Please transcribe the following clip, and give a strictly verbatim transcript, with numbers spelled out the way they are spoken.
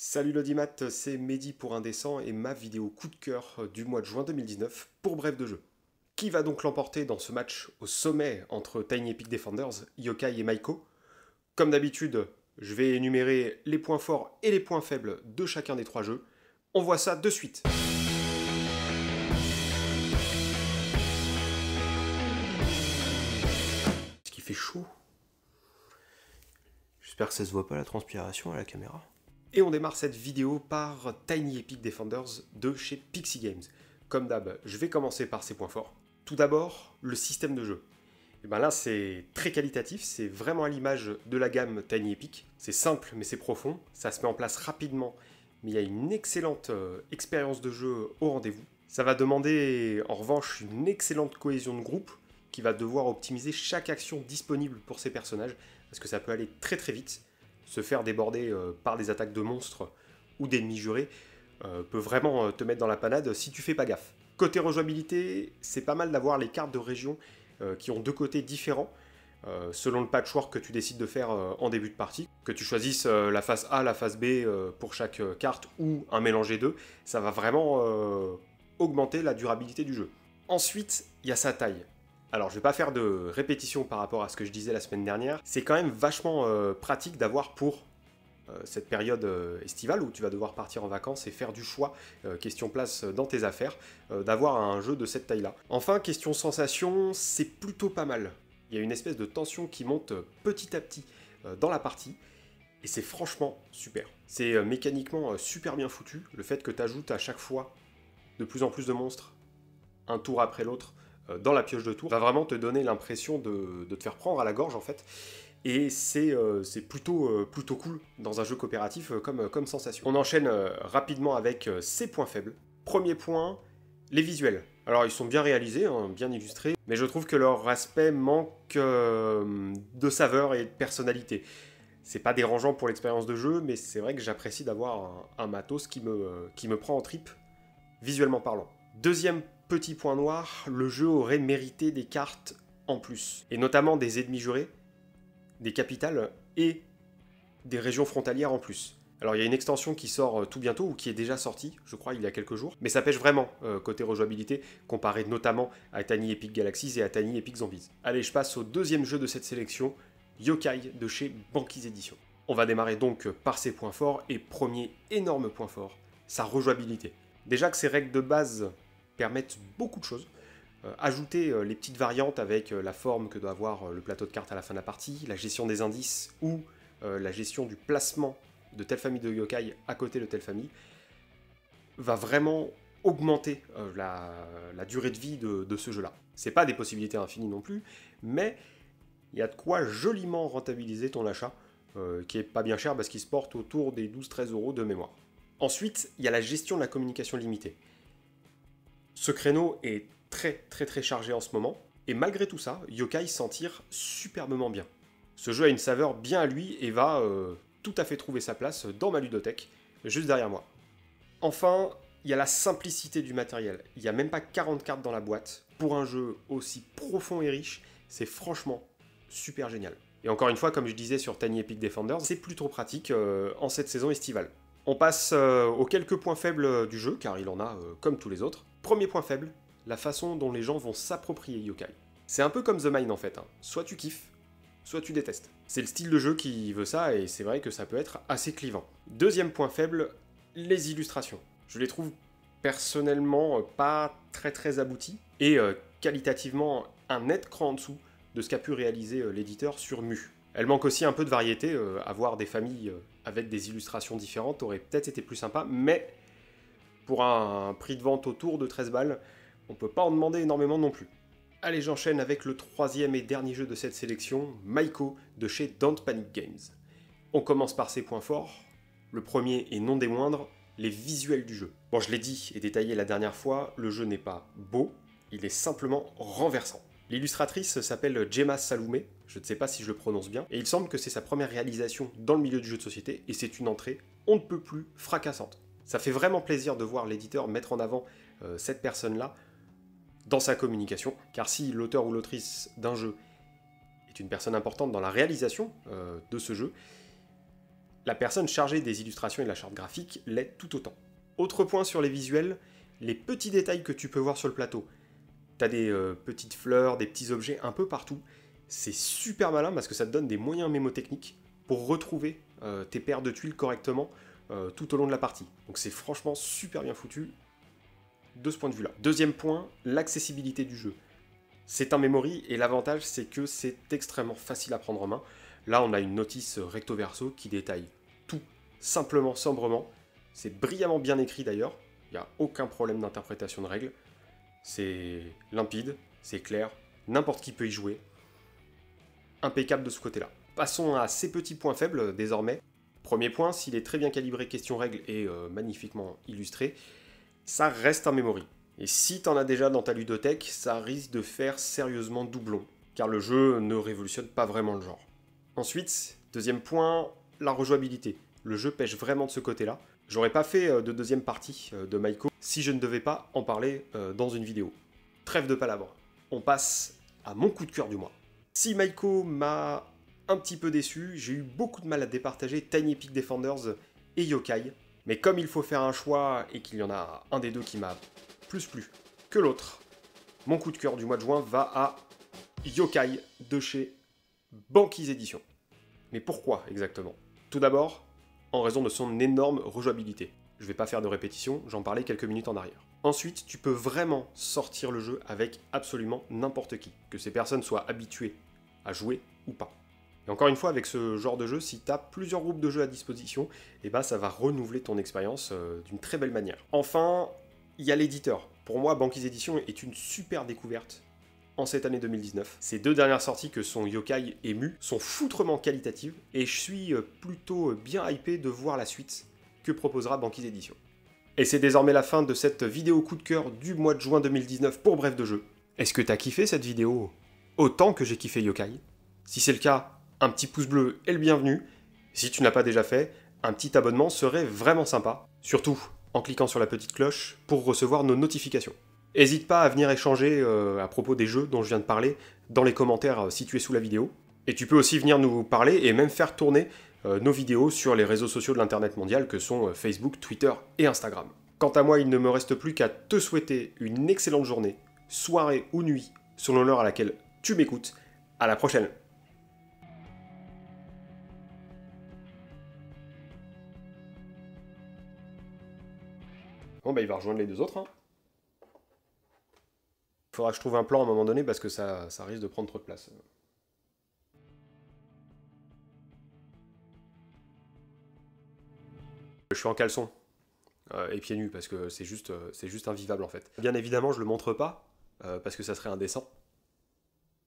Salut l'audimat, c'est Mehdi pour Indécent et ma vidéo coup de cœur du mois de juin deux mille dix-neuf pour Bref de jeu. Qui va donc l'emporter dans ce match au sommet entre Tiny Epic Defenders, Yokai et Maiko? Comme d'habitude, je vais énumérer les points forts et les points faibles de chacun des trois jeux. On voit ça de suite. Est-ce qu'il fait chaud? J'espère que ça se voit pas la transpiration à la caméra. Et on démarre cette vidéo par Tiny Epic Defenders de chez Pixie Games. Comme d'hab, je vais commencer par ses points forts. Tout d'abord, le système de jeu. Et ben là, c'est très qualitatif, c'est vraiment à l'image de la gamme Tiny Epic. C'est simple, mais c'est profond, ça se met en place rapidement, mais il y a une excellente euh, expérience de jeu au rendez-vous. Ça va demander, en revanche, une excellente cohésion de groupe, qui va devoir optimiser chaque action disponible pour ses personnages, parce que ça peut aller très très vite. Se faire déborder euh, par des attaques de monstres ou d'ennemis jurés euh, peut vraiment euh, te mettre dans la panade si tu fais pas gaffe. Côté rejouabilité, c'est pas mal d'avoir les cartes de région euh, qui ont deux côtés différents, euh, selon le patchwork que tu décides de faire euh, en début de partie. Que tu choisisses euh, la phase A, la phase B euh, pour chaque euh, carte ou un mélange des deux, ça va vraiment euh, augmenter la durabilité du jeu. Ensuite, il y a sa taille. Alors, je vais pas faire de répétition par rapport à ce que je disais la semaine dernière. C'est quand même vachement euh, pratique d'avoir pour euh, cette période euh, estivale où tu vas devoir partir en vacances et faire du choix, euh, question place dans tes affaires, euh, d'avoir un jeu de cette taille-là. Enfin, question sensation, c'est plutôt pas mal. Il y a une espèce de tension qui monte petit à petit euh, dans la partie, et c'est franchement super. C'est euh, mécaniquement euh, super bien foutu, le fait que tu ajoutes à chaque fois de plus en plus de monstres, un tour après l'autre, dans la pioche de tour, va vraiment te donner l'impression de, de te faire prendre à la gorge en fait. Et c'est euh, plutôt, euh, plutôt cool dans un jeu coopératif euh, comme, comme sensation. On enchaîne euh, rapidement avec euh, ses points faibles. Premier point, les visuels. Alors ils sont bien réalisés, hein, bien illustrés, mais je trouve que leur aspect manque euh, de saveur et de personnalité. C'est pas dérangeant pour l'expérience de jeu, mais c'est vrai que j'apprécie d'avoir un, un matos qui me, euh, qui me prend en trip, visuellement parlant. Deuxième petit point noir, le jeu aurait mérité des cartes en plus, et notamment des ennemis jurés, des capitales et des régions frontalières en plus. Alors il y a une extension qui sort tout bientôt, ou qui est déjà sortie, je crois, il y a quelques jours, mais ça pêche vraiment euh, côté rejouabilité, comparé notamment à Tiny Epic Galaxies et à Tiny Epic Zombies. Allez, je passe au deuxième jeu de cette sélection, Yokai de chez Banquise Edition. On va démarrer donc par ses points forts, et premier énorme point fort, sa rejouabilité. Déjà que ses règles de base permettent beaucoup de choses. Euh, ajouter euh, les petites variantes avec euh, la forme que doit avoir euh, le plateau de cartes à la fin de la partie, la gestion des indices ou euh, la gestion du placement de telle famille de yokai à côté de telle famille, va vraiment augmenter euh, la, la durée de vie de, de ce jeu-là. C'est pas des possibilités infinies non plus, mais il y a de quoi joliment rentabiliser ton achat, euh, qui est pas bien cher parce qu'il se porte autour des douze à treize euros de mémoire. Ensuite, il y a la gestion de la communication limitée. Ce créneau est très très très chargé en ce moment, et malgré tout ça, Yokai s'en tire superbement bien. Ce jeu a une saveur bien à lui et va euh, tout à fait trouver sa place dans ma ludothèque, juste derrière moi. Enfin, il y a la simplicité du matériel. Il n'y a même pas quarante cartes dans la boîte. Pour un jeu aussi profond et riche, c'est franchement super génial. Et encore une fois, comme je disais sur Tiny Epic Defenders, c'est plutôt pratique euh, en cette saison estivale. On passe euh, aux quelques points faibles du jeu, car il en a euh, comme tous les autres. Premier point faible, la façon dont les gens vont s'approprier Yokai. C'est un peu comme The Mine en fait, hein. Soit tu kiffes, soit tu détestes. C'est le style de jeu qui veut ça, et c'est vrai que ça peut être assez clivant. Deuxième point faible, les illustrations. Je les trouve personnellement pas très très abouties, et euh, qualitativement un net cran en dessous de ce qu'a pu réaliser euh, l'éditeur sur Mu. Elle manque aussi un peu de variété, euh, avoir des familles euh, avec des illustrations différentes aurait peut-être été plus sympa, mais pour un prix de vente autour de treize balles, on peut pas en demander énormément non plus. Allez, j'enchaîne avec le troisième et dernier jeu de cette sélection, Maiko de chez Don't Panic Games. On commence par ses points forts. Le premier et non des moindres, les visuels du jeu. Bon, je l'ai dit et détaillé la dernière fois, le jeu n'est pas beau, il est simplement renversant. L'illustratrice s'appelle Gemma Saloumé, je ne sais pas si je le prononce bien, et il semble que c'est sa première réalisation dans le milieu du jeu de société, et c'est une entrée on ne peut plus fracassante. Ça fait vraiment plaisir de voir l'éditeur mettre en avant euh, cette personne-là dans sa communication, car si l'auteur ou l'autrice d'un jeu est une personne importante dans la réalisation euh, de ce jeu, La personne chargée des illustrations et de la charte graphique l'est tout autant. Autre point sur les visuels, les petits détails que tu peux voir sur le plateau. T'as des euh, petites fleurs, des petits objets un peu partout. C'est super malin parce que ça te donne des moyens mémotechniques pour retrouver euh, tes paires de tuiles correctement euh, tout au long de la partie. Donc c'est franchement super bien foutu de ce point de vue-là. Deuxième point, l'accessibilité du jeu. C'est un memory et l'avantage c'est que c'est extrêmement facile à prendre en main. Là on a une notice recto verso qui détaille tout simplement, sombrement. C'est brillamment bien écrit d'ailleurs, il n'y a aucun problème d'interprétation de règles. C'est limpide, c'est clair, n'importe qui peut y jouer. Impeccable de ce côté-là. Passons à ces petits points faibles désormais. Premier point, s'il est très bien calibré question-règle et euh, magnifiquement illustré, ça reste un memory. Et si t'en as déjà dans ta ludothèque, ça risque de faire sérieusement doublon, car le jeu ne révolutionne pas vraiment le genre. Ensuite, deuxième point, la rejouabilité. Le jeu pêche vraiment de ce côté-là. J'aurais pas fait de deuxième partie de Maiko si je ne devais pas en parler dans une vidéo. Trêve de palabres. On passe à mon coup de cœur du mois. Si Maiko m'a un petit peu déçu, j'ai eu beaucoup de mal à départager Tiny Epic Defenders et Yokai. Mais comme il faut faire un choix et qu'il y en a un des deux qui m'a plus plu que l'autre, mon coup de cœur du mois de juin va à Yokai de chez Banquise Edition. Mais pourquoi exactement? Tout d'abord, en raison de son énorme rejouabilité. Je vais pas faire de répétition, j'en parlais quelques minutes en arrière. Ensuite, tu peux vraiment sortir le jeu avec absolument n'importe qui, que ces personnes soient habituées à jouer ou pas. Et encore une fois, avec ce genre de jeu, si tu as plusieurs groupes de jeux à disposition, eh ben, ça va renouveler ton expérience euh, d'une très belle manière. Enfin, il y a l'éditeur. Pour moi, Banquise Edition est une super découverte en cette année deux mille dix-neuf. Ces deux dernières sorties que sont Yokai et Mu sont foutrement qualitatives et je suis plutôt bien hypé de voir la suite que proposera Banquise Edition. Et c'est désormais la fin de cette vidéo coup de cœur du mois de juin deux mille dix-neuf pour Bref de jeu. Est-ce que t'as kiffé cette vidéo autant que j'ai kiffé Yokai? Si c'est le cas, un petit pouce bleu est le bienvenu. Si tu n'as pas déjà fait, un petit abonnement serait vraiment sympa. Surtout en cliquant sur la petite cloche pour recevoir nos notifications. N'hésite pas à venir échanger euh, à propos des jeux dont je viens de parler dans les commentaires euh, situés sous la vidéo. Et tu peux aussi venir nous parler et même faire tourner euh, nos vidéos sur les réseaux sociaux de l'internet mondial que sont euh, Facebook, Twitter et Instagram. Quant à moi, il ne me reste plus qu'à te souhaiter une excellente journée, soirée ou nuit, selon l'heure à laquelle tu m'écoutes. À la prochaine! Bon bah il va rejoindre les deux autres. Hein. Faudra que je trouve un plan à un moment donné parce que ça, ça risque de prendre trop de place. Je suis en caleçon euh, et pieds nus parce que c'est juste, euh, c'est juste invivable en fait. Bien évidemment je le montre pas euh, parce que ça serait indécent.